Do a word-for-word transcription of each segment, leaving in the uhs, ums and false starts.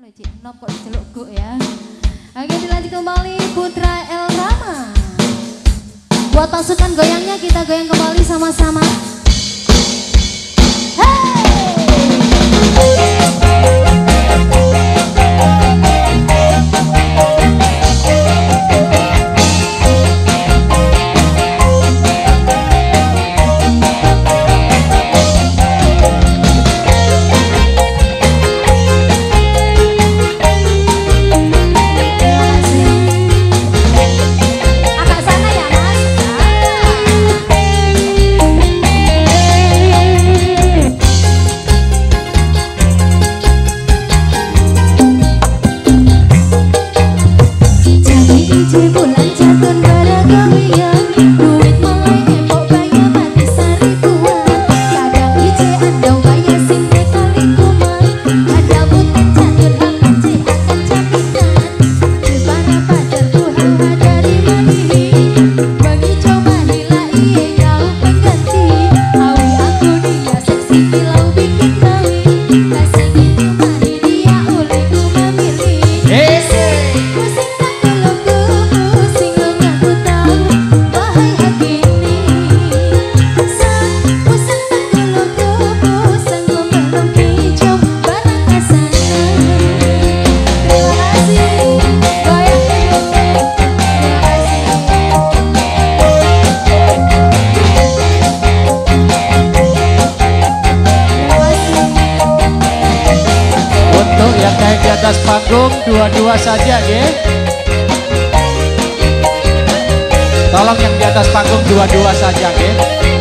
Cik Nom kok diceluk Guk ya. Oke, dilanjut kembali Putra El Rama. Buat pasukan goyangnya kita goyang kembali sama-sama. Di atas panggung dua-dua saja ya. Tolong yang di atas panggung dua-dua saja ya.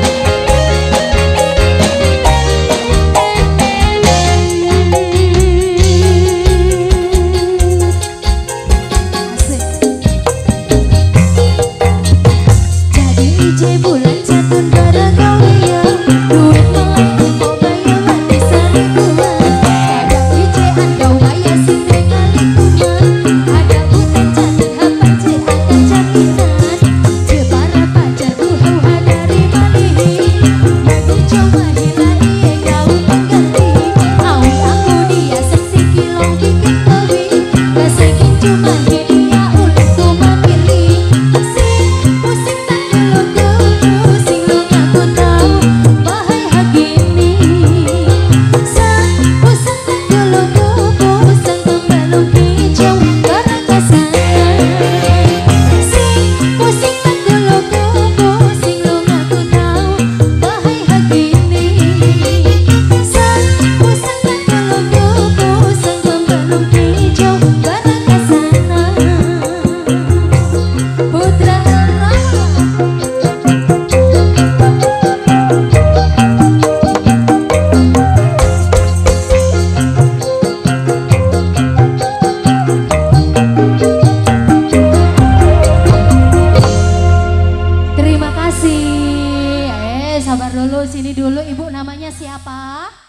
Jadi ije bulan jatun bareng gawe ya. Duit mulai mau bayar mati seribuan. Sabar dulu, sini dulu. Ibu namanya siapa?